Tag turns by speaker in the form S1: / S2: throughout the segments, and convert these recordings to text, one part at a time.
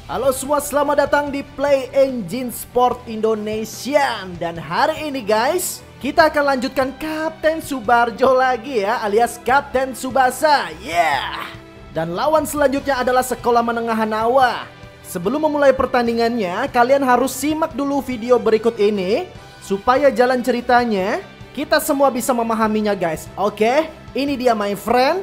S1: Halo semua, selamat datang di Play Engine Sport Indonesia. Dan hari ini guys, kita akan lanjutkan Kapten Subarjo lagi ya, alias Kapten Tsubasa. Dan lawan selanjutnya adalah Sekolah Menengah Hanawa. Sebelum memulai pertandingannya, kalian harus simak dulu video berikut ini supaya jalan ceritanya kita semua bisa memahaminya guys. Oke, ini dia my friend.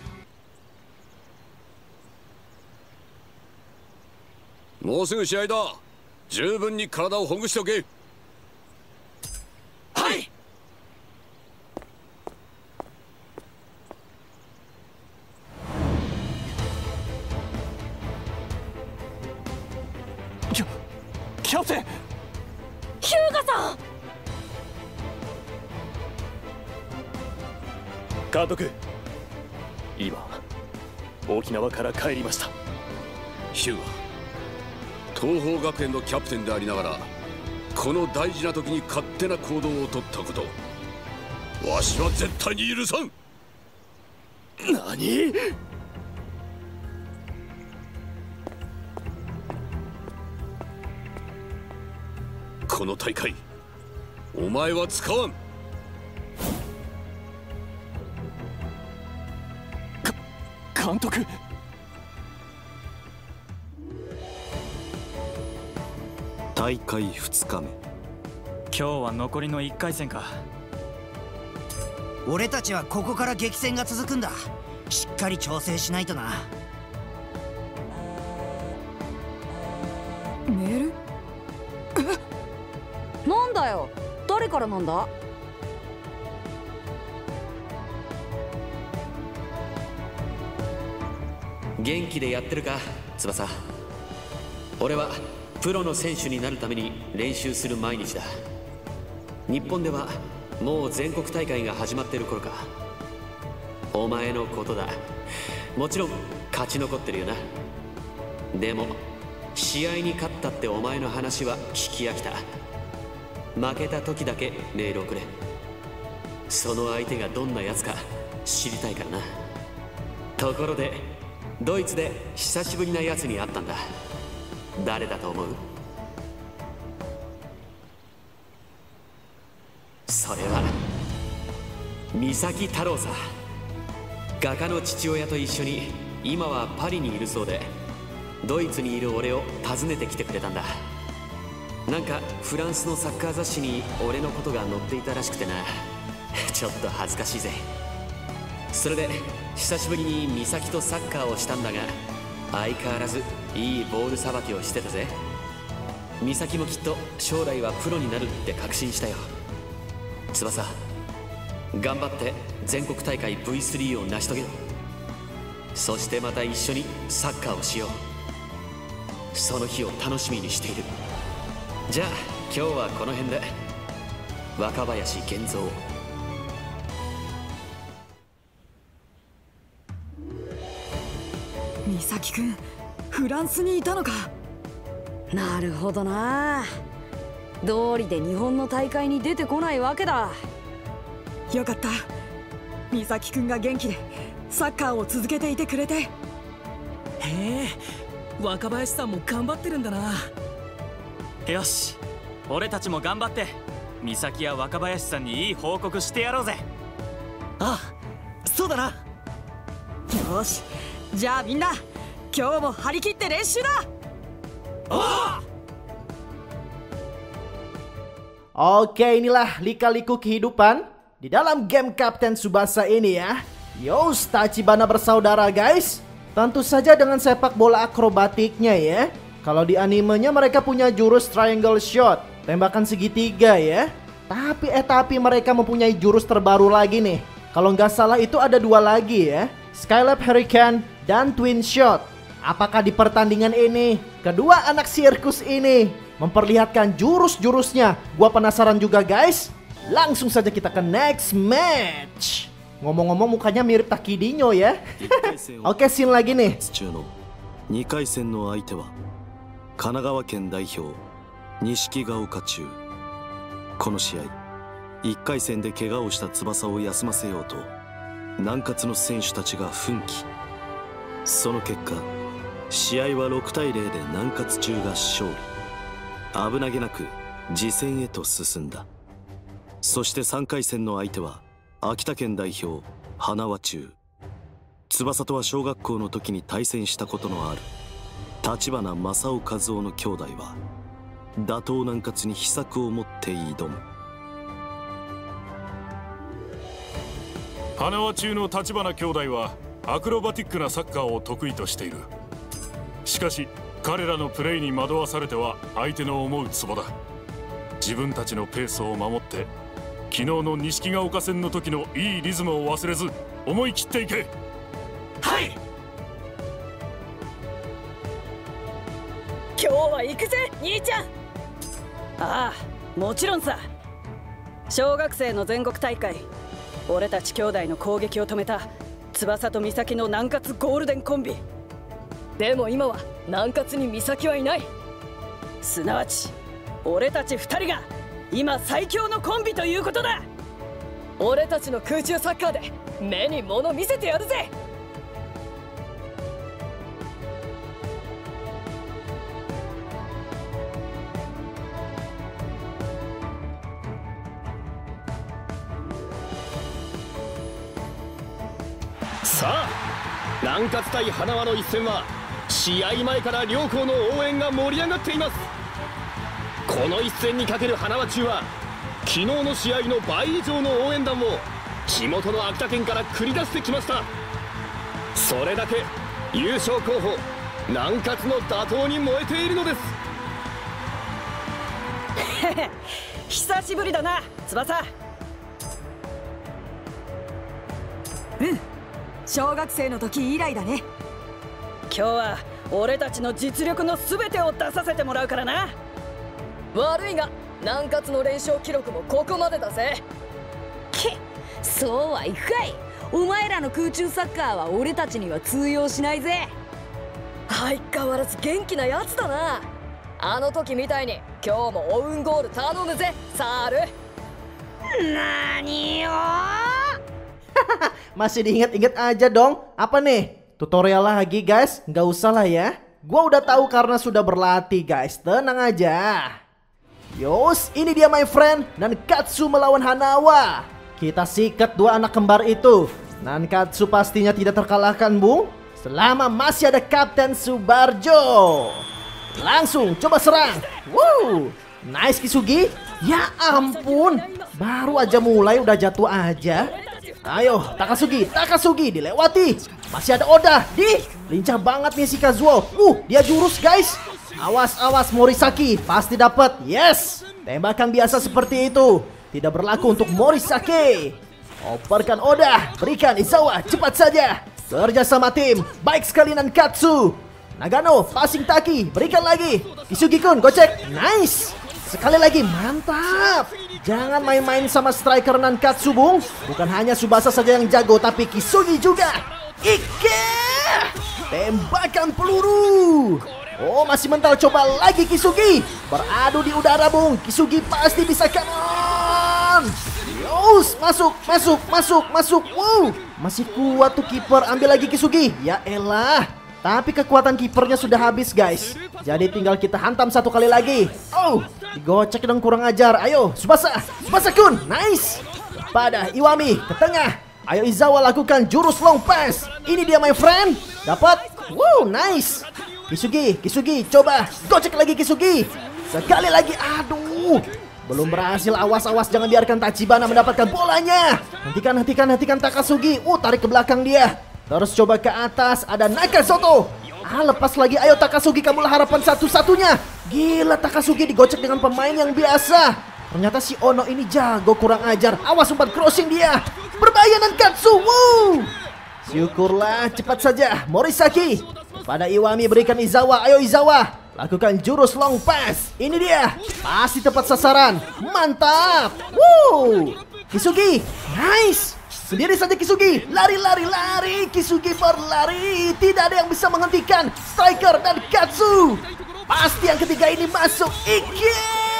S2: Mauすぐ試合だ。十分に体をほぐしておけ。はい。キャプテン。
S3: ヒュウガさん。
S4: 監督、今沖縄から帰りました。
S2: ヒュウガ。東邦学園のキャプテンでありながらこの大事な時に勝手な行動を取ったこと、わしは絶対に許さん。
S4: 何？
S2: この大会お前は使わん。
S4: 監督。
S5: 大会2日目。
S6: 今日は残りの1回戦か。
S7: 俺たちはここから激戦が続くんだ。しっかり調整しないとな。
S3: メール？なんだよ、誰からなんだ？
S8: 元気でやってるか、翼。俺はプロの選手になるために練習する毎日だ。日本ではもう全国大会が始まってる頃か。お前のことだ。もちろん勝ち残ってるよな。でも試合に勝ったってお前の話は聞き飽きた。負けた時だけメールをくれ。その相手がどんなやつか知りたいからな。ところでドイツで久しぶりなやつに会ったんだ。誰だと思う？それは三崎太郎さ。画家の父親と一緒に今はパリにいるそうで、ドイツにいる俺を訪ねてきてくれたんだ。なんかフランスのサッカー雑誌に俺のことが載っていたらしくてな。ちょっと恥ずかしいぜ。それで久しぶりに三崎とサッカーをしたんだが、相変わらずいいボールさばきをしてたぜ。美咲もきっと将来はプロになるって確信したよ。翼、頑張って全国大会 V3 を成し遂げろ。そしてまた一緒にサッカーをしよう。その日を楽しみにしている。じゃあ今日はこの辺で。若林源三。
S3: 美咲くん、フランスにいたのか。なるほどな。道理で日本の大会に出てこないわけだ。よかった。美咲くんが元気でサッカーを続けていてくれて。
S9: へえ、若林さんも頑張ってるんだな。
S6: よし、俺たちも頑張って美咲や若林さんにいい報告してやろうぜ。
S9: ああ、そうだな。
S3: よし、じゃあみんな今日も張り切って練習だ。
S1: Oke, inilah lika-liku kehidupan di dalam game Kapten Tsubasa ini ya. Yos, Tachibana bersaudara guys. Tentu saja dengan sepak bola akrobatiknya ya. Kalau di animenya mereka punya jurus triangle shot, tembakan segitiga ya. Tapi mereka mempunyai jurus terbaru lagi nih. Kalau nggak salah itu ada 2 lagi ya, Skylab Hurricane dan Twin Shot. Apakah di pertandingan ini kedua anak sirkus ini memperlihatkan jurus-jurusnya? Gua penasaran juga guys. Langsung saja kita ke next match. Ngomong-ngomong mukanya mirip Takidinho ya. Oke, scene lagi nih.
S5: 2回戦の相手は神奈川県代表錦ヶ丘中。この試合1回戦で怪我をした翼を休ませようと南葛の選手たちが奮起。その結果試合は6対0で南葛中が勝利。危なげなく次戦へと進んだ。そして3回戦の相手は秋田県代表花輪中。翼とは小学校の時に対戦したことのある立花正雄和夫の兄弟は打倒南葛に秘策を持って挑む。
S10: 花輪中の立花兄弟はアクロバティックなサッカーを得意としている。しかし彼らのプレーに惑わされては相手の思うツボだ。自分たちのペースを守って昨日の錦ヶ丘戦の時のいいリズムを忘れず思い切っていけ。
S3: はい。今日は行くぜ兄ちゃん。ああ、もちろんさ。小学生の全国大会、俺たち兄弟の攻撃を止めた翼と美咲の南葛ゴールデンコンビ。でも今は南葛に美咲はいない。すなわち俺たち2人が今最強のコンビということだ。俺たちの空中サッカーで目に物見せてやるぜ。
S4: さあ、南葛対花輪の一戦は試合前から両校の応援が盛り上がっています。この一戦にかける花輪中は昨日の試合の倍以上の応援団を地元の秋田県から繰り出してきました。それだけ優勝候補南葛の打倒に燃えているのです。
S3: 久しぶりだな翼。うん、小学生の時以来だね。今日は俺たちの実力の全てを出させてもらうからな。悪いが南葛の連勝記録もここまでだぜ。
S11: け、そうはいくかい。お前らの空中サッカーは俺たちには通用しないぜ。
S3: 相変わらず元気なやつだな。あの時みたいに今日もオウンゴール頼むぜサール。
S11: なによ
S1: Masih diingat-ingat aja dong. Apa nih? Tutorial lagi guys? Nggak usah lah ya. Gua udah tahu karena sudah berlatih guys. Tenang aja. Yos, ini dia my friend. Nankatsu melawan Hanawa. Kita sikat dua anak kembar itu. Nankatsu pastinya tidak terkalahkan bung, selama masih ada Kapten Subarjo. Langsung coba serang. Wow, nice Kisugi. Ya ampun, baru aja mulai udah jatuh aja. Ayo Takasugi dilewati. Masih ada Oda. Lincah banget nih si Kazuo. Dia jurus guys. Awas Morisaki, pasti dapat. Yes, tembakan biasa seperti itu tidak berlaku untuk Morisaki. Operkan Oda, berikan Izawa, cepat saja. Kerja sama tim, baik sekali Nankatsu. Nagano, passing Taki, berikan lagi. Kisugi-kun, gocek, nice. Sekali lagi, mantap. Jangan main-main sama striker Nankatsu bung. Bukan hanya Tsubasa saja yang jago, tapi Kisugi juga. Ike, tembakan peluru. Oh, masih mental, coba lagi Kisugi. Beradu di udara bung. Kisugi pasti bisa kanon. Yos, masuk. Wow, masih kuat tuh kiper. Ambil lagi Kisugi. Ya elah, tapi kekuatan kipernya sudah habis guys. Jadi tinggal kita hantam satu kali lagi. Oh, digocek dong, kurang ajar. Ayo Tsubasa kun, nice. Pada Iwami ke tengah. Ayo Izawa lakukan jurus long pass. Ini dia my friend. Dapat. Wow, nice. Kisugi, coba gocek lagi Kisugi. Sekali lagi, aduh, belum berhasil. Awas, jangan biarkan Tachibana mendapatkan bolanya. Hentikan Takasugi. Tarik ke belakang dia. Terus coba ke atas, ada Nakazoto. Lepas lagi, ayo Takasugi, kamulah harapan satu-satunya. Gila, Takasugi digocek dengan pemain yang biasa. Ternyata si Ono ini jago, kurang ajar. Awas, umpan crossing dia. Berbahaya Nankatsu. Wow, syukurlah, cepat saja Morisaki. Pada Iwami berikan Izawa. Ayo Izawa, lakukan jurus long pass. Ini dia, pasti tepat sasaran. Mantap. Wow, Kisugi, nice. Sendiri saja Kisugi. Lari. Kisugi berlari. Tidak ada yang bisa menghentikan striker dan Katsu. Pasti yang ketiga ini masuk. Ike.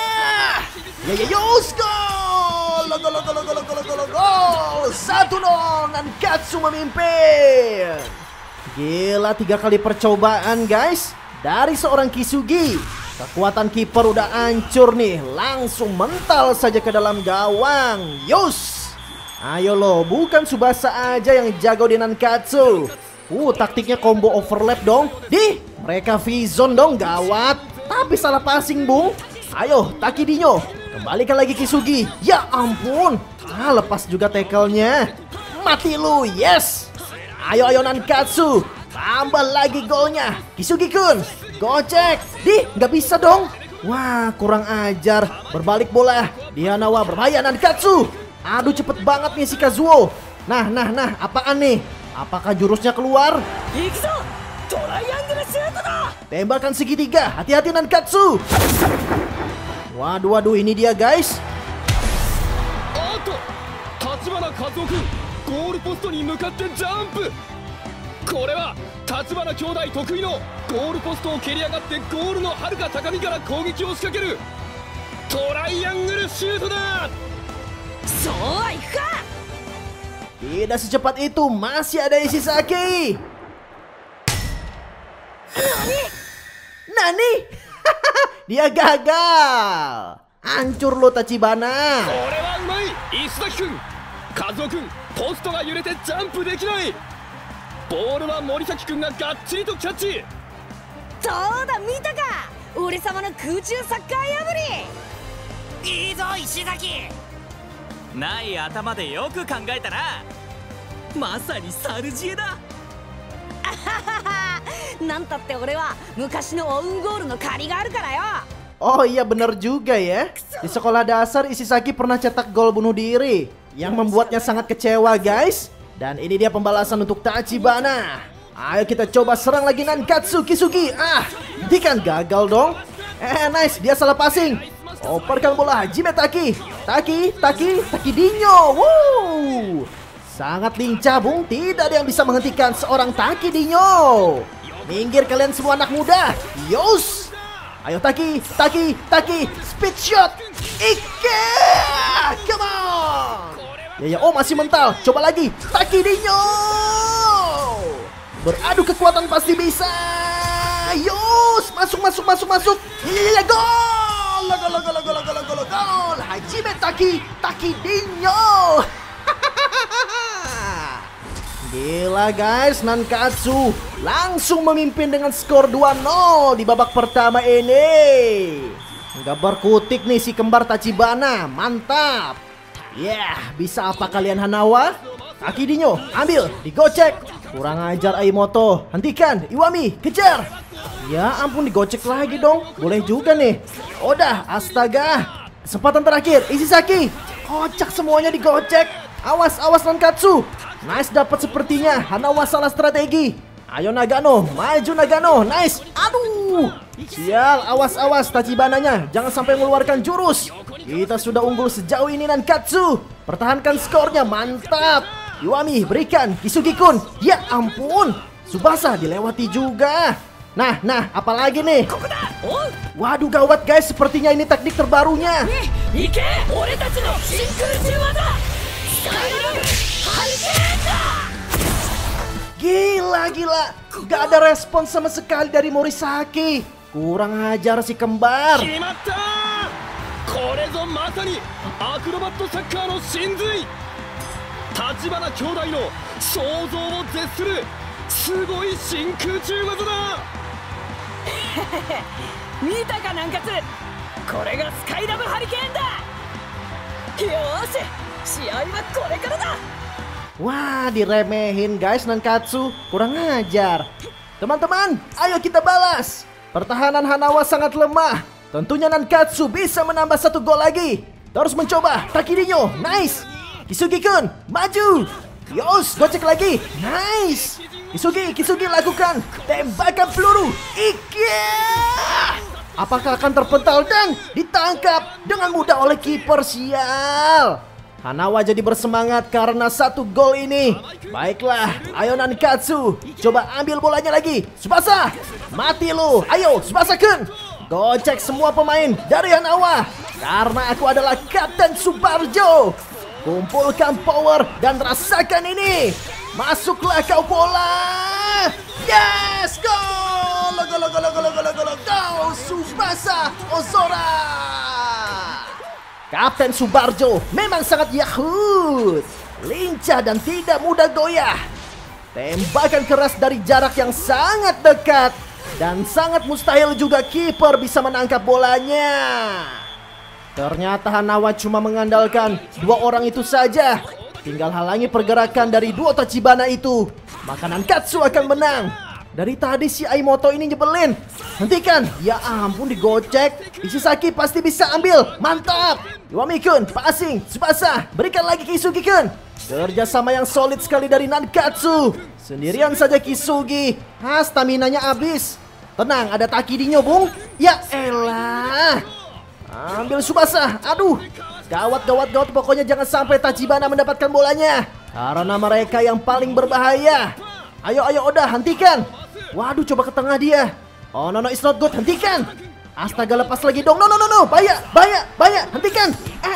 S1: Yos, gol. 1-0, Nankatsu memimpin. Gila, 3 kali percobaan guys dari seorang Kisugi. Kekuatan kiper udah hancur nih. Langsung mental saja ke dalam gawang. Yus. Ayo lo, bukan Tsubasa aja yang jago di Nankatsu. Taktiknya combo overlap dong. Mereka V-zone dong, gawat. Tapi salah passing, Bung. Ayo, Takidinho. Kembalikan lagi Kisugi. Ya ampun. Lepas juga tackle-nya. Mati lu, yes. Ayo Nankatsu. Tambah lagi golnya. Kisugi-kun. Gocek. Nggak bisa dong. Wah, kurang ajar. Berbalik bola. Di Hanawa, berbahaya Nankatsu. Aduh, cepet banget nih si Kazuo. Nah, apaan nih? Apakah jurusnya keluar? Tembakan segitiga. Hati-hati Nankatsu. Waduh, ini dia guys.
S4: Tachibana Kazuo-kun, goal postに向かってジャンプ。これは立花兄弟得意のゴールポストを蹴り上がってゴールの遥か高みから攻撃を仕掛けるトライアングルシュートだ。
S11: そうはいくか。
S1: Tidak secepat itu, masih ada Ishizaki. Nani? Dia gagal. Hancur lo Tachibana.
S4: これはうまい石崎君。カズオ君、ポストが揺れてジャンプできない。ボールは森崎君ががっちりとキャッチ。
S11: そうだ、見たか。俺様の空中サッカー破り。
S7: いいぞ石崎。
S6: ない頭でよく考えたな。
S9: まさにサルジエだ。
S11: なんたって俺は昔のオウンゴールの借りがあるからよ。
S1: Oh iya, bener juga ya. Di sekolah dasar Ishizaki pernah cetak gol bunuh diri yang membuatnya sangat kecewa guys. Dan ini dia pembalasan untuk Tachibana. Ayo kita coba serang lagi Nankatsu Kisugi. Hentikan, gagal dong. Nice, dia salah passing. Operkan bola Hajime Takidinho. Wow, sangat lincah Bung. Tidak ada yang bisa menghentikan seorang Takidinho. Minggir kalian semua anak muda. Yos. Ayo Taki, speed shot. Ike, come on. Ya, masih mental. Coba lagi, Takidinho. Beradu kekuatan pasti bisa. Yos, masuk. Ya, gol. Hajime Takidinho. Gila guys, Nankatsu langsung memimpin dengan skor 2-0 di babak pertama ini. Gambar kutik nih si kembar Tachibana, mantap. Bisa apa kalian Hanawa? Takidinho, ambil, digocek. Kurang ajar Aimoto, hentikan. Iwami, kejar. Ya ampun, digocek lagi dong. Boleh juga nih. Oda, astaga. Kesempatan terakhir, Ishizaki. Kocak semuanya digocek. Awas Nankatsu. Nice, dapat sepertinya. Hanawa salah strategi. Ayo Nagano, maju Nagano. Nice. Aduh. Sial, awas Tachibananya. Jangan sampai mengeluarkan jurus. Kita sudah unggul sejauh ini Nankatsu. Pertahankan skornya, mantap. Iwami, berikan. Kisugi-kun. Ya ampun. Tsubasa dilewati juga. Nah, apalagi nih? Waduh, gawat guys. Sepertinya ini teknik terbarunya. Gila. Gak ada respon sama sekali dari Morisaki. Kurang ajar si kembar.
S4: Tachibana兄弟の想像を絶するすごい真空中技だ。
S9: 見たか南葛。これがスカイラブハリケーンだ。よーし、試合はこれからだ。
S1: Wah, diremehin guys Nankatsu. Kurang ajar. Teman-teman, ayo kita balas. Pertahanan Hanawa sangat lemah. Tentunya Nankatsu bisa menambah 1 gol lagi. Terus mencoba. Takidinho, nice. Kisugi-kun, maju. Yos, gocek lagi. Nice. Kisugi lakukan tembakan peluru. Ike. Apakah akan terpental dan ditangkap dengan mudah oleh kiper? Sial. Hanawa jadi bersemangat karena 1 gol ini. Baiklah, ayo Nankatsu. Coba ambil bolanya lagi. Tsubasa, mati lu. Ayo, Tsubasa-kun. Gocek semua pemain dari Hanawa. Karena aku adalah Kapten Subarjo. Kumpulkan power dan rasakan ini. Masuklah kau bola. Yes, gol! Gol Tsubasa Ozora. Kapten Subarjo memang sangat yahut, lincah dan tidak mudah goyah. Tembakan keras dari jarak yang sangat dekat dan sangat mustahil juga kiper bisa menangkap bolanya. Ternyata Hanawa cuma mengandalkan dua orang itu saja. Tinggal halangi pergerakan dari duo Tachibana itu, maka Nankatsu akan menang. Dari tadi si Aimoto ini nyebelin. Hentikan. Ya ampun, digocek. Ishisaki pasti bisa ambil. Mantap. Iwami-kun, passing. Tsubasa, berikan lagi Kisugi-kun. Kerjasama yang solid sekali dari Nankatsu. Sendirian saja Kisugi. Staminanya habis. Tenang, ada Takidinyo, Bung. Ya elah. Ambil Tsubasa. Aduh. Gawat. Pokoknya jangan sampai Tachibana mendapatkan bolanya. Karena mereka yang paling berbahaya. Ayo Oda, hentikan. Waduh, coba ke tengah dia. Oh no, it's not good. Hentikan. Astaga, lepas lagi dong. No. Bahaya. Hentikan.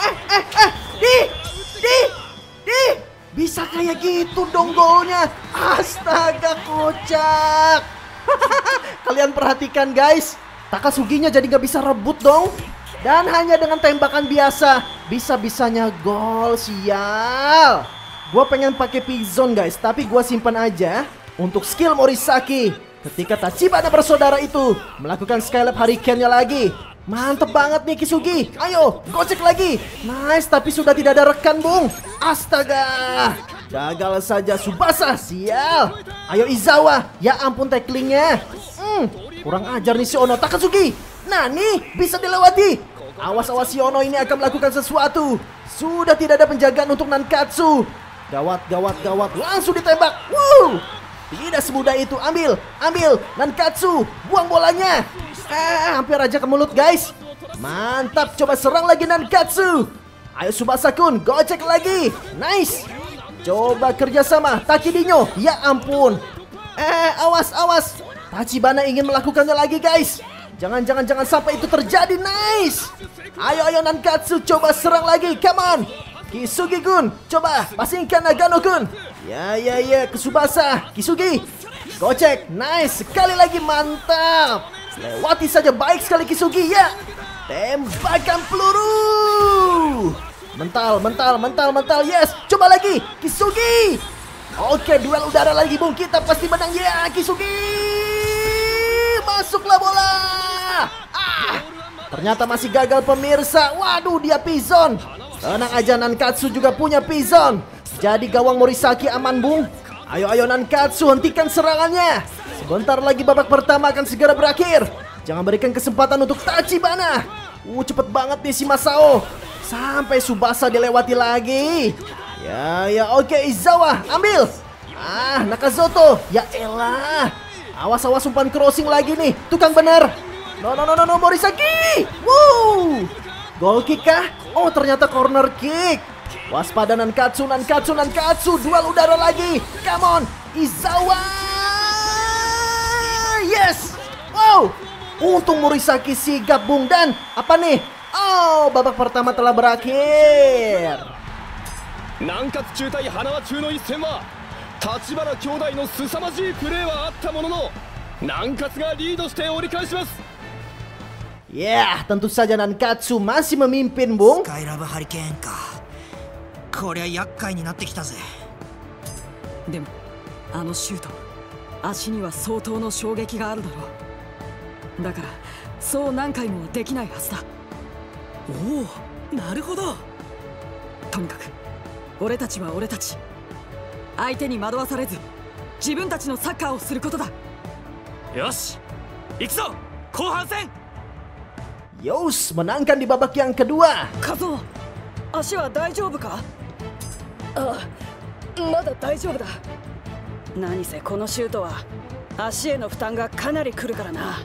S1: Bisa kayak gitu dong golnya. Astaga, kocak. Kalian perhatikan guys. Takasuginya jadi nggak bisa rebut dong. Dan hanya dengan tembakan biasa bisa-bisanya gol, sial. Gua pengen pakai P-Zone guys, tapi gua simpan aja untuk skill Morisaki. Ketika Tachibana bersaudara itu melakukan Skylab Hurricane-nya lagi. Mantep banget nih Kisugi. Ayo, gocek lagi. Nice, tapi sudah tidak ada rekan, Bung. Astaga. Gagal saja Tsubasa, sial. Ayo Izawa. Ya ampun tacklingnya. Kurang ajar nih si Ono. Takasugi. Nah nih, bisa dilewati. Awas si Ono ini akan melakukan sesuatu. Sudah tidak ada penjagaan untuk Nankatsu. Gawat. Langsung ditembak. Wow. Tidak semudah itu. Ambil. Nankatsu, buang bolanya. Hampir aja ke mulut guys. Mantap, coba serang lagi Nankatsu. Ayo Tsubasa-kun, gocek lagi. Nice. Coba kerjasama Takidinyo. Ya ampun. Awas. Tachibana ingin melakukannya lagi guys. Jangan sampai itu terjadi. Nice. Ayo Nankatsu, coba serang lagi. Come on. Kisugi-kun, coba passingkan Nagano-kun. Ya, ke Tsubasa. Kisugi, gocek. Nice, sekali lagi, mantap. Lewati saja, baik sekali Kisugi, ya. Tembakan peluru. Mental, yes. Coba lagi, Kisugi. Oke, duel udara lagi, Bung. Kita pasti menang, ya, Kisugi. Masuklah bola. Ternyata masih gagal pemirsa. Waduh, dia P-Zone. Tenang aja, Nankatsu juga punya P-Zone. Jadi gawang Morisaki aman, Bung. Ayo Nankatsu, hentikan serangannya. Sebentar lagi babak pertama akan segera berakhir. Jangan berikan kesempatan untuk Tachibana. Cepet banget nih si Masao. Sampai Tsubasa dilewati lagi. Ya, oke, Izawa, ambil. Nakazoto. Ya elah. Awas umpan crossing lagi nih. Tukang bener. No, Morisaki. Wow. Goal kick kah? Oh, ternyata corner kick. Waspada Nankatsu. Duel udara lagi. Come on, Izawa. Yes. Wow. Untung Morisaki sigap, Bung. Dan apa nih? Oh, babak pertama telah berakhir.
S4: Nankatsu tai Hanawa Chu no itten wa Tachibana kyōdai no susamajii play wa atta mono no Nankatsu ga riido shite orikaeshimasu.
S1: Ya, tentu saja Nankatsu masih memimpin, Bung.
S7: Skylab Hurricane ka. Korea yakkai ni natte kita ze.
S3: Demo, shoot, 足には相当の衝撃があるだろう。だから、そう何回もできないはずだ。
S12: おお、なるほど。
S3: とにかく、俺たちは俺たち。相手に惑わされず、自分たちのサッカーをすることだ。
S6: よし、行くぞ、後半戦。
S1: Yos, menangkan di babak yang kedua.
S9: Kazuo, 足は大丈夫か？まだ大丈夫だ。何せこのシュートは足への負担がかなりくるからな。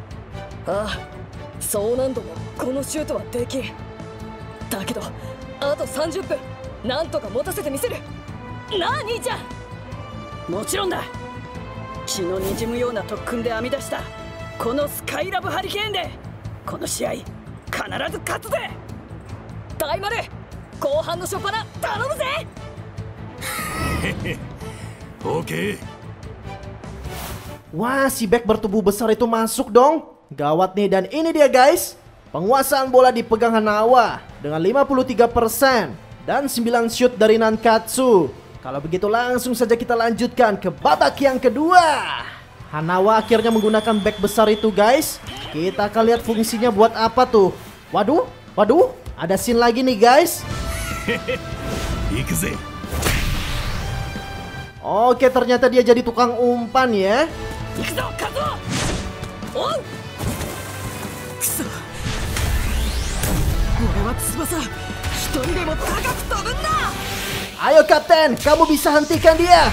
S9: そう何度もこのシュートはできん。だけどあと30分なんとか持たせてみせる。なあ兄ちゃん。もちろんだ。血のにじむような特訓で編み出したこのスカイラブハリケーンでこの試合必ず勝つぜ。大丸、後半の初っ端頼むぜ。
S10: Oke.
S1: Wah, si back bertubuh besar itu masuk dong. Gawat nih, dan ini dia guys. Penguasaan bola dipegang Hanawa dengan 53% dan 9 shoot dari Nankatsu. Kalau begitu langsung saja kita lanjutkan ke babak yang kedua. Hanawa akhirnya menggunakan back besar itu guys. Kita akan lihat fungsinya buat apa tuh. Waduh, waduh, ada scene lagi nih guys. Oke, ternyata dia jadi tukang umpan ya. Ayo kapten, kamu bisa hentikan dia.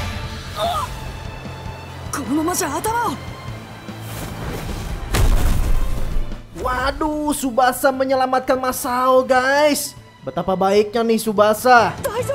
S1: Waduh, Tsubasa menyelamatkan Masao guys. Betapa baiknya nih Tsubasa.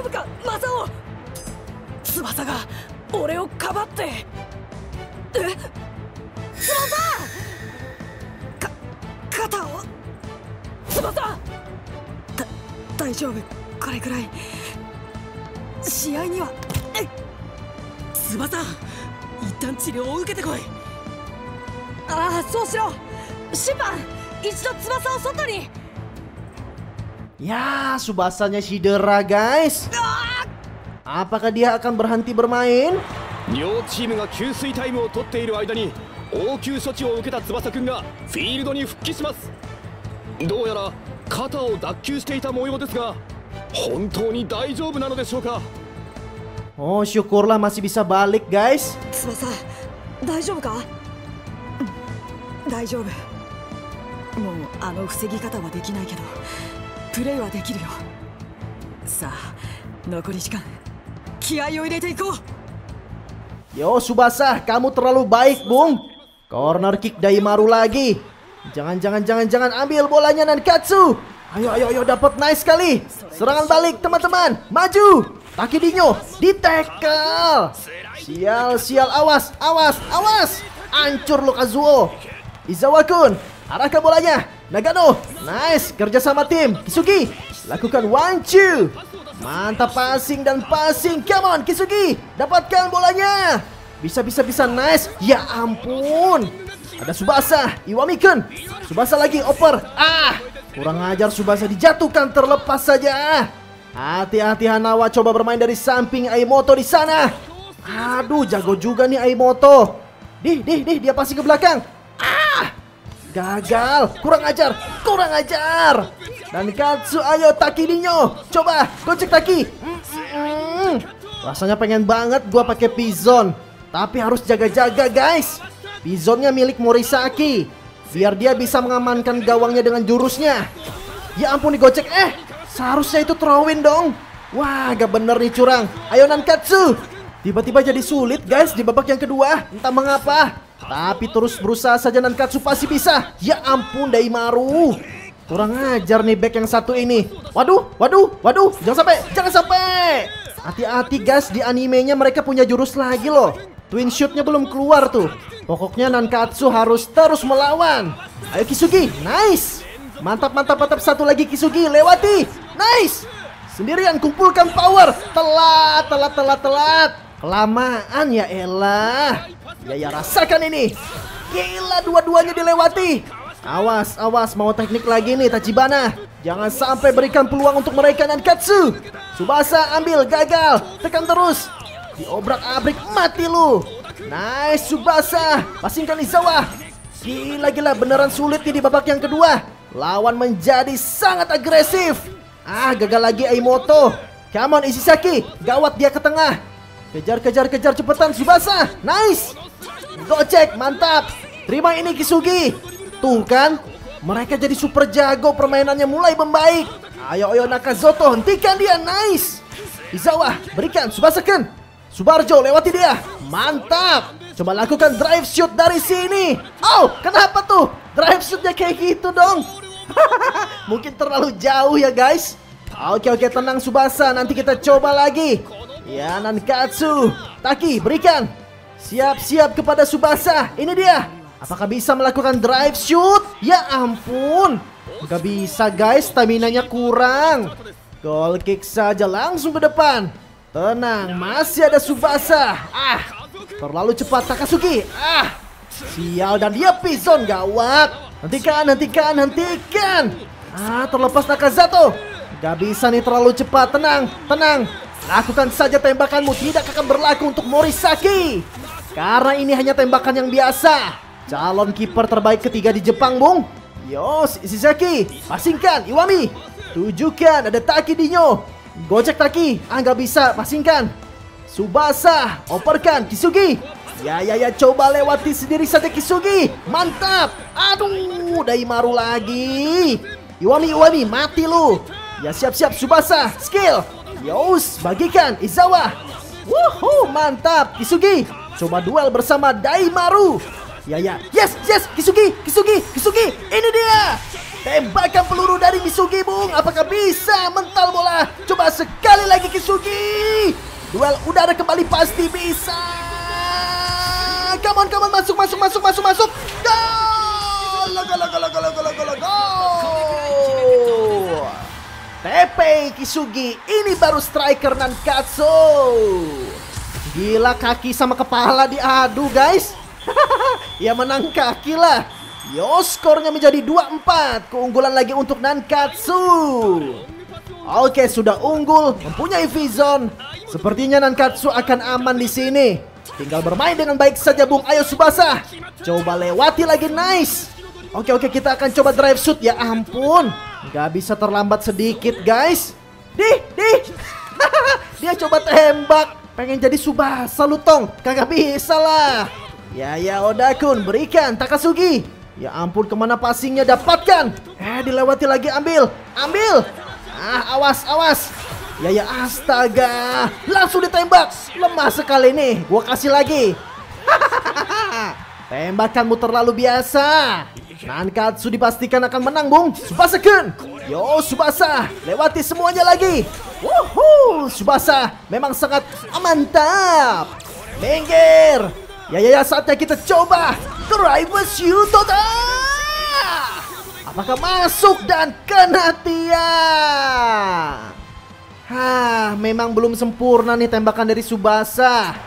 S1: Ya, Tsubasanya cedera guys. Apakah dia akan berhenti bermain?
S4: 両チームが給水タイムを取っている間に応急処置を受けた翼くんがフィールドに復帰します。どうやら肩を脱臼していた模様ですが、本当に大丈夫なのでしょうか。
S1: Oh, syukurlah masih bisa balik guys.
S3: Tsubasa, 大丈夫か? 大丈夫。もうあの防ぎ方はできないけど、プレイはできるよ。さあ、残り時間、気合を入れていこう。
S1: Yo Tsubasa, kamu terlalu baik bung. Corner kick Daimaru lagi. Jangan ambil bolanya Nankatsu. Ayo dapat nice sekali. Serangan balik teman-teman. Maju. Takidinho di tackle. Sial, awas. Hancur lo Kazuo. Izawa-kun, arahkan bolanya. Nagano, nice, kerja sama tim. Kisugi, lakukan 1-2. Mantap passing dan passing. Come on Kisugi, dapatkan bolanya. Bisa, nice. Ya ampun. Ada Tsubasa, Iwami-kun. Tsubasa lagi oper. Kurang ajar, Tsubasa dijatuhkan terlepas saja. Hati-hati Hanawa coba bermain dari samping Aimoto di sana. Aduh, jago juga nih Aimoto. Dia passing ke belakang. Gagal, kurang ajar. Dan Katsu, ayo Takidinho, coba gocek Taki. Rasanya pengen banget gua pakai Pizon, tapi harus jaga-jaga guys. Pizonnya milik Morisaki, biar dia bisa mengamankan gawangnya dengan jurusnya. Ya ampun, digocek. Seharusnya itu throw-in dong. Wah, gak bener nih curang. Ayo Nankatsu. Tiba-tiba jadi sulit guys di babak yang kedua, entah mengapa. Tapi terus berusaha saja Nankatsu pasti bisa. Ya ampun Daimaru. Kurang ajar nih back yang satu ini. Waduh. Jangan sampai. Hati-hati guys, di animenya mereka punya jurus lagi loh. Twin shootnya belum keluar tuh. Pokoknya Nankatsu harus terus melawan. Ayo Kisugi, nice. Mantap. Satu lagi Kisugi, lewati. Nice. Sendirian kumpulkan power. Telat. Kelamaan ya elah. Ya rasakan ini. Gila, dua-duanya dilewati. Awas, mau teknik lagi nih Tachibana. Jangan sampai berikan peluang untuk mereka Nankatsu. Tsubasa ambil, gagal. Tekan terus. Diobrak-abrik, mati lu. Nice Tsubasa. Passingkan Izawa. Gila, beneran sulit nih di babak yang kedua. Lawan menjadi sangat agresif. Gagal lagi Aimoto. Come on Ishizaki, gawat dia ke tengah. Kejar cepetan Tsubasa. Nice. Gocek, mantap. Terima ini Kisugi. Tuh kan, mereka jadi super jago, permainannya mulai membaik. Ayo Nakazoto, hentikan dia. Nice. Izawa, berikan Tsubasa-kun. Subarjo, lewati dia. Mantap. Coba lakukan drive shoot dari sini. Oh, kenapa tuh drive shootnya kayak gitu dong? Mungkin terlalu jauh ya guys. Oke, tenang Tsubasa, nanti kita coba lagi. Ya Nankatsu, Taki berikan. Siap kepada Tsubasa. Ini dia. Apakah bisa melakukan drive shoot? Ya ampun, gak bisa guys, stamina-nya kurang. Goal kick saja langsung ke depan. Tenang, masih ada Tsubasa. Terlalu cepat Takasugi. Sial, dan dia Pizon, gawat. Hentikan. Terlepas Nakazato. Gak bisa nih, terlalu cepat. Tenang. Lakukan saja tembakanmu, tidak akan berlaku untuk Morisaki. Karena ini hanya tembakan yang biasa. Calon kiper terbaik ketiga di Jepang, Bung. Yos, Ishizaki, passingkan, Iwami. Tujukan, ada Taki Dinyo. Gojek Taki, nggak bisa, passingkan. Tsubasa, operkan, Kisugi. Ya, coba lewati sendiri saja Kisugi. Mantap. Aduh, Daimaru lagi. Iwami, mati lu. Ya, siap-siap Tsubasa, skill. Yos, bagikan, Izawa. Wuhu, mantap, Kisugi. Coba duel bersama Daimaru. Ya, yes, Kisugi. Ini dia. Tembakan peluru dari Misugi, Bung. Apakah bisa mental bola? Coba sekali lagi Kisugi. Duel udara kembali, pasti bisa. Come on, masuk. Gol. Teppei Kisugi, ini baru striker Nankatsu. Gila, kaki sama kepala diadu, guys. Ya menang kaki lah. Yo, skornya menjadi 2-4. Keunggulan lagi untuk Nankatsu. Oke, sudah unggul, mempunyai V-Zone. Sepertinya Nankatsu akan aman di sini. Tinggal bermain dengan baik saja, Bung. Ayo Tsubasa, coba lewati lagi, nice. Oke, kita akan coba drive shoot. Ya ampun, gak bisa terlambat sedikit, guys. Dia coba tembak. Pengen jadi Tsubasa lu, Tong. Kagak bisa lah. Ya, Oda-kun, berikan Takasugi. Ya ampun, kemana passingnya, dapatkan. Dilewati lagi, ambil. Awas. Ya, astaga. Langsung ditembak. Lemah sekali nih. Gua kasih lagi. Tembakanmu terlalu biasa. Nankatsu dipastikan akan menang, Bung. Tsubasa-kun. Yo, Tsubasa, lewati semuanya lagi. Wuhu, Tsubasa memang sangat mantap. Minggir. Ya, saatnya kita coba drive shoot. Apakah masuk dan kena tiang? Memang belum sempurna nih tembakan dari Tsubasa.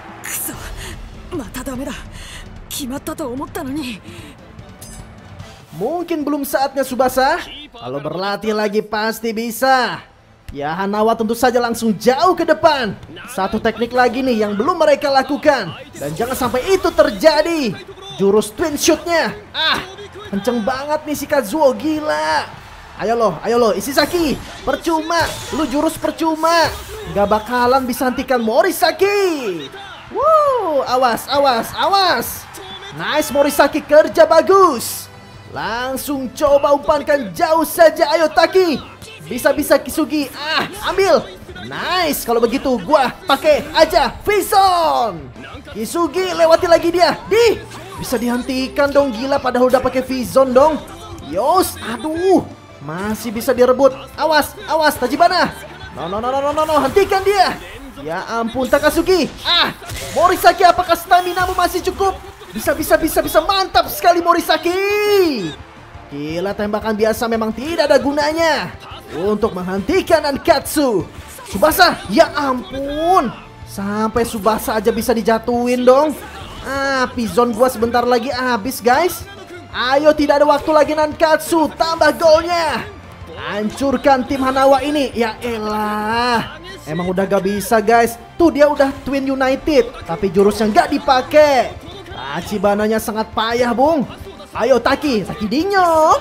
S1: Mungkin belum saatnya Tsubasa. Kalau berlatih lagi pasti bisa. Ya, Hanawa tentu saja langsung jauh ke depan. Satu teknik lagi nih yang belum mereka lakukan. Dan jangan sampai itu terjadi. Jurus twin shootnya. Kenceng banget nih si Kazuo, gila. Ayo lo, Ishizaki. Percuma, lu jurus percuma. Gak bakalan bisa hentikan Morisaki. Wow, awas. Nice Morisaki, kerja bagus. Langsung coba umpankan jauh saja, ayo Taki. Bisa Kisugi, ambil. Nice, kalau begitu gua pakai aja V-Zone. Kisugi lewati lagi dia. Bisa dihentikan dong, gila, padahal udah pakai V-Zone dong. Yos, aduh. Masih bisa direbut. Awas, Tachibana. No, hentikan dia. Ya ampun, Takasugi. Morisaki, apakah staminamu masih cukup? Bisa, mantap sekali Morisaki. Gila, tembakan biasa memang tidak ada gunanya untuk menghentikan Nankatsu. Tsubasa, ya ampun. Sampai Tsubasa aja bisa dijatuhin dong. V-Zone gua sebentar lagi habis, guys. Ayo, tidak ada waktu lagi Nankatsu, tambah golnya. Hancurkan tim Hanawa ini. Ya elah, emang udah gak bisa, guys. Tuh dia udah Twin United, tapi jurusnya gak dipakai. Tachibananya sangat payah, Bung. Ayo Taki Dinyo.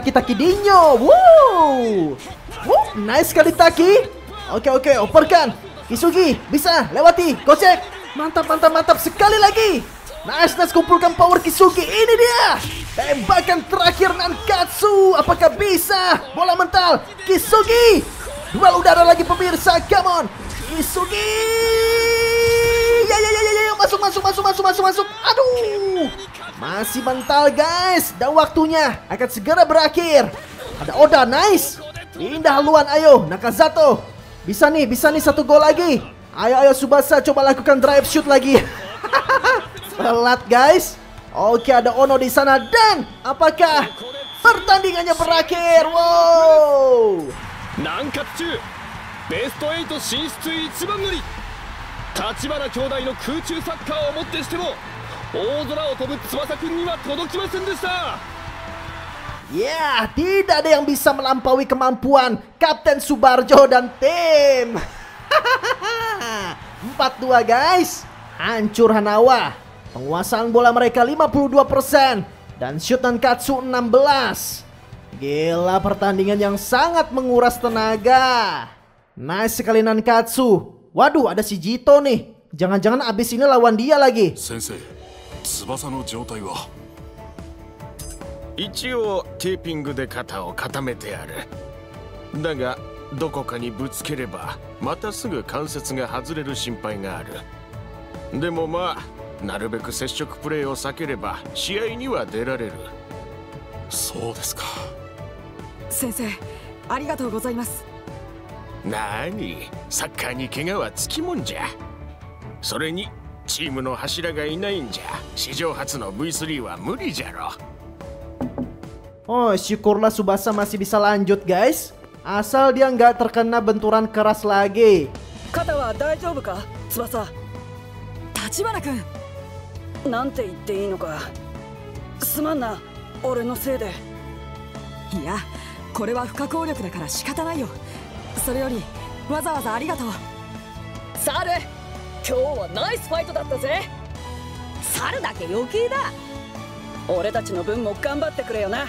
S1: Wow. Nice sekali Taki. Oke, operkan. Kisugi, bisa lewati, gocek. Mantap sekali lagi. Nice, kumpulkan power Kisugi. Ini dia. Tembakan terakhir Nankatsu. Apakah bisa? Bola mental Kisugi. Duel udara lagi pemirsa. Come on Kisugi. Ya. Masuk. Aduh. Masih mental, guys. Dan waktunya akan segera berakhir. Ada Oda, nice. Pindah haluan, ayo Nakazato. Bisa nih satu gol lagi. Ayo Tsubasa, coba lakukan drive shoot lagi. Telat, guys. Oke, ada Ono di sana. Dan apakah pertandingannya berakhir? Wow.
S4: Nankatsu, Best 8 進出一番乗り。 立花兄弟の空中サッカーをもってしても大空を飛ぶ翼くんには届きませんでした。
S1: Ya, tidak ada yang bisa melampaui kemampuan Kapten Subarjo dan tim. 4-2 guys. Hancur Hanawa. Penguasaan bola mereka 52% dan shoot Nankatsu 16. Gila, pertandingan yang sangat menguras tenaga. Nice sekali Nankatsu. Waduh, ada si Jito nih. Jangan-jangan abis ini lawan dia lagi.
S10: Sensei, 翼の状態は
S13: 一応テーピングで肩を固めてある。だがどこかにぶつければまたすぐ関節が外れる心配がある。でもまあなるべく接触プレーを避ければ試合には出られる。
S10: そうですか。
S3: 先生、ありがとうございます。
S13: なーに、サッカーに怪我はつきもんじゃ。それにチームの柱がいないんじゃ史上初の V3 は無理じゃろ。
S1: Oh, syukurlah Tsubasa masih bisa lanjut guys. Asal dia nggak terkena benturan keras lagi.
S9: 肩は大丈夫か、翼。
S3: 立花君。
S9: なんて言っていいのか。すまんな、俺のせいで。
S3: いや、これは不可抗力だから仕方ないよ。それよりわざわざありがとう。
S9: サル、今日はナイスファイトだったぜ。
S11: サルだけ余計だ。
S9: 俺たちの分も頑張ってくれよな。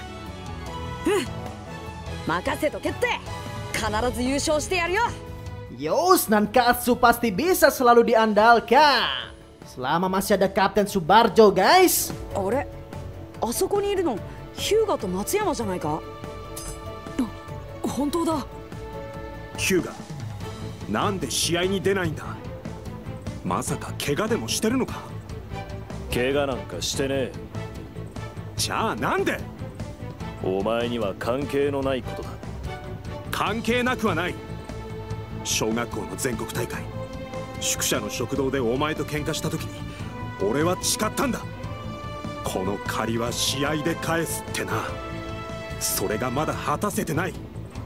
S11: 任せとけって。必ず優勝してやるよ。
S1: Yos, Nankatsu pasti bisa selalu diandalkan selama masih ada Kapten Subarjo guys.
S3: あれ、あそこにいるのヒューガと松山じゃないか。本当だ。
S14: ヒューガ、なんで試合に出ないんだ。まさか怪我でもしてるのか。
S15: 怪我なんかしてねえ。
S14: じゃあなんで。
S15: お前には関係のないことだ。
S14: 関係なくはない。小学校の全国大会、宿舎の食堂でお前と喧嘩した時に俺は誓ったんだ。この借りは試合で返すってな。それがまだ果たせてない。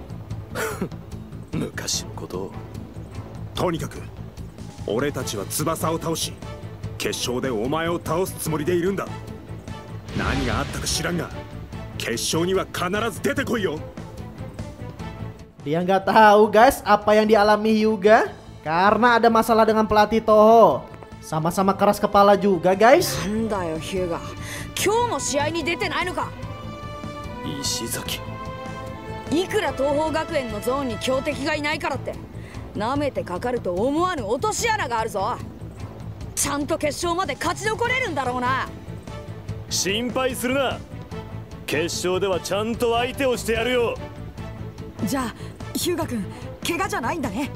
S15: 昔のことを。
S14: とにかく俺たちは翼を倒し決勝でお前を倒すつもりでいるんだ。何があったか知らんが決勝には必ず出てこいよ。
S1: Dia nggak tahu guys apa yang dialami Hyuga karena ada masalah dengan pelatih Toho. Sama-sama keras kepala juga guys.
S3: なんだよヒューガ、今日も試合に出てないのか。
S15: 石崎、
S11: いくら東邦学園のゾーンに強敵がいないからって舐めてかかると思わぬ落とし穴があるぞ。ちゃんと決勝まで勝ち残れるんだろうな。
S15: 心配するな。決勝ではちゃんと相手をしてやるよ。
S3: じゃあヒューガ君、怪我じゃないんだね。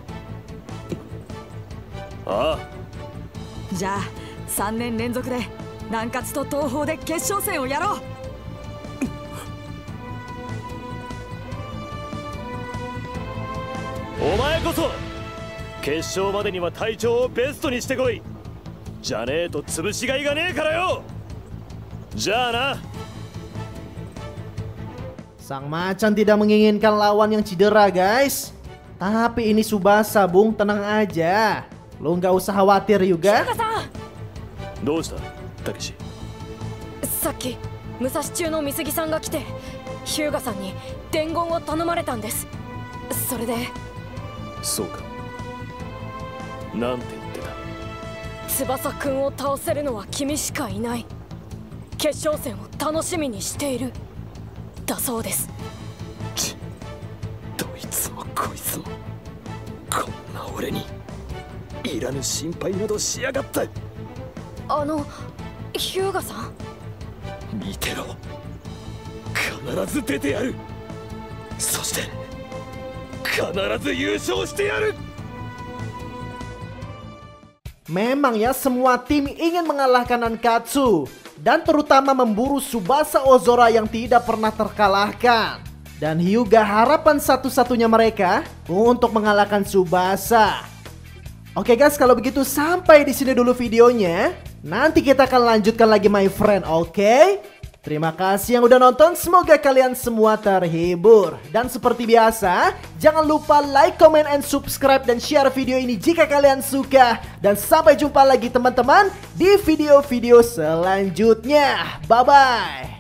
S15: ああ。
S3: じゃあ3年連続で南葛と東邦で決勝戦をやろう。
S15: お前こそ決勝までには体調をベストにしてこい。じゃねえと潰しがいがねえからよ。じゃあな。
S1: Sang macan tidak menginginkan lawan yang cedera guys. Tapi ini Tsubasa Bung, tenang aja. Lu nggak usah khawatir juga.
S15: どうしたたけし。
S9: さっき武蔵中の美杉さんが来て日向さんに伝言を頼まれたんです。それで。
S15: そうか。なんて言ってた。
S9: 翼くんを倒せるのは君しかいない。決勝戦を楽しみにしているだそうです。
S15: どいつもこいつもこんな俺にいらぬ心配などしやがった。
S9: 日向さん、
S15: 見てろ。必ず出てやる。そして必ず優勝してやる。
S1: Memang ya, semua tim ingin mengalahkan Nankatsu dan terutama memburu Tsubasa Ozora yang tidak pernah terkalahkan. Dan Hyuga harapan satu-satunya mereka untuk mengalahkan Tsubasa. Oke guys, kalau begitu sampai di sini dulu videonya. Nanti kita akan lanjutkan lagi my friend, oke? Terima kasih yang udah nonton, semoga kalian semua terhibur. Dan seperti biasa, jangan lupa like, comment, and subscribe dan share video ini jika kalian suka. Dan sampai jumpa lagi teman-teman di video-video selanjutnya. Bye-bye.